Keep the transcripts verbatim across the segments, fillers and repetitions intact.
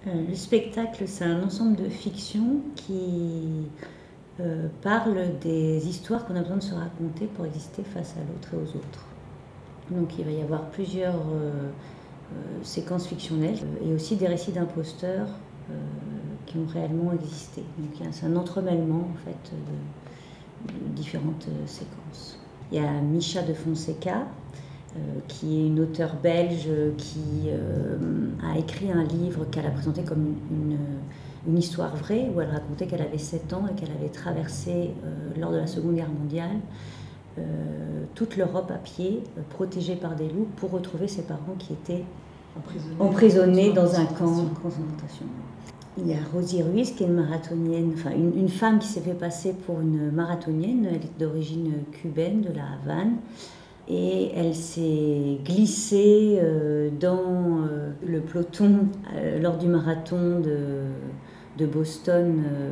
Euh, le spectacle, c'est un ensemble de fictions qui euh, parle des histoires qu'on a besoin de se raconter pour exister face à l'autre et aux autres. Donc il va y avoir plusieurs euh, euh, séquences fictionnelles euh, et aussi des récits d'imposteurs euh, qui ont réellement existé. Donc c'est un entremêlement en fait de, de différentes euh, séquences. Il y a Micha de Fonseca, Euh, qui est une auteure belge qui euh, a écrit un livre qu'elle a présenté comme une, une histoire vraie, où elle racontait qu'elle avait sept ans et qu'elle avait traversé euh, lors de la Seconde Guerre mondiale euh, toute l'Europe à pied, euh, protégée par des loups, pour retrouver ses parents qui étaient emprisonnés, emprisonnés dans un camp de concentration. Il y a Rosie Ruiz, qui est une marathonienne, enfin une, une femme qui s'est fait passer pour une marathonienne. Elle est d'origine cubaine, de la Havane. Et elle s'est glissée euh, dans euh, le peloton euh, lors du marathon de, de Boston. Euh,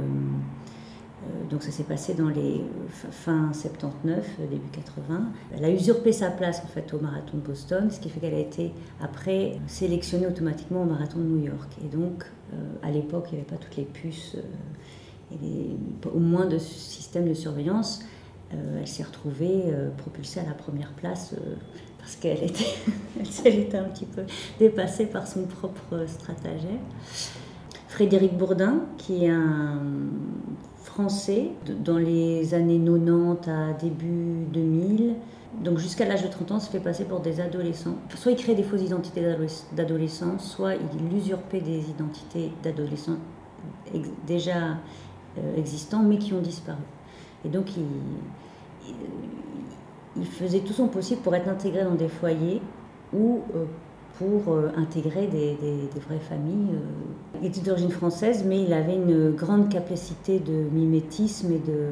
euh, donc ça s'est passé dans les fin soixante-dix-neuf, début quatre-vingts. Elle a usurpé sa place en fait au marathon de Boston, ce qui fait qu'elle a été après sélectionnée automatiquement au marathon de New York. Et donc euh, à l'époque, il n'y avait pas toutes les puces euh, et les, au moins de système de surveillance. Euh, elle s'est retrouvée euh, propulsée à la première place euh, parce qu'elle était, elle était un petit peu dépassée par son propre stratagème. Frédéric Bourdin, qui est un Français dans les années quatre-vingt-dix à début deux mille, donc jusqu'à l'âge de trente ans, se fait passer pour des adolescents. Soit il crée des fausses identités d'adolescents, soit il usurpait des identités d'adolescents déjà euh, existants mais qui ont disparu. Et donc, il, il, il faisait tout son possible pour être intégré dans des foyers ou euh, pour euh, intégrer des, des, des vraies familles. Euh. Il était d'origine française, mais il avait une grande capacité de mimétisme et de...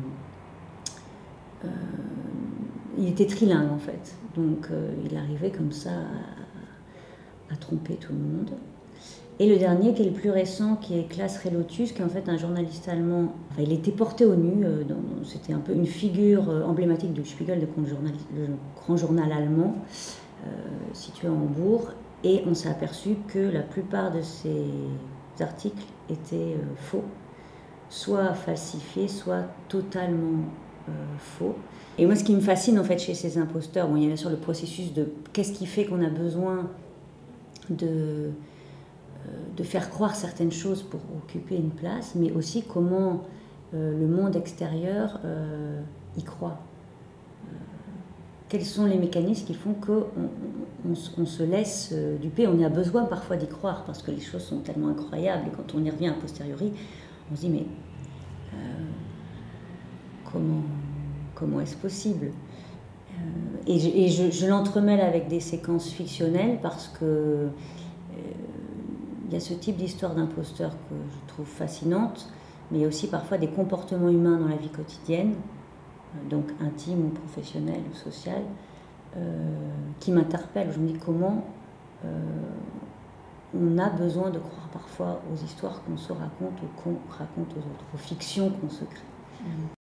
Euh, il était trilingue, en fait. Donc, euh, il arrivait comme ça à, à tromper tout le monde. Et le dernier, qui est le plus récent, qui est Klaas Relotius, qui est en fait un journaliste allemand. Enfin, il était porté au nu, euh, c'était un peu une figure euh, emblématique du Spiegel, le grand journal, le grand journal allemand, euh, situé à Hambourg. Et on s'est aperçu que la plupart de ces articles étaient euh, faux, soit falsifiés, soit totalement euh, faux. Et moi, ce qui me fascine en fait chez ces imposteurs, bon, il y a bien sûr le processus de qu'est-ce qui fait qu'on a besoin de... de faire croire certaines choses pour occuper une place, mais aussi comment euh, le monde extérieur euh, y croit. Euh, quels sont les mécanismes qui font qu'on on, on, on se laisse euh, duper. On a besoin parfois d'y croire, parce que les choses sont tellement incroyables, et quand on y revient a posteriori, on se dit, mais euh, comment, comment est-ce possible? euh, Et je, et je, je l'entremêle avec des séquences fictionnelles, parce que euh, il y a ce type d'histoire d'imposteurs que je trouve fascinante, mais il y a aussi parfois des comportements humains dans la vie quotidienne, donc intime ou professionnelle ou sociale, euh, qui m'interpellent. Je me dis comment euh, on a besoin de croire parfois aux histoires qu'on se raconte ou qu'on raconte aux autres, aux fictions qu'on se crée.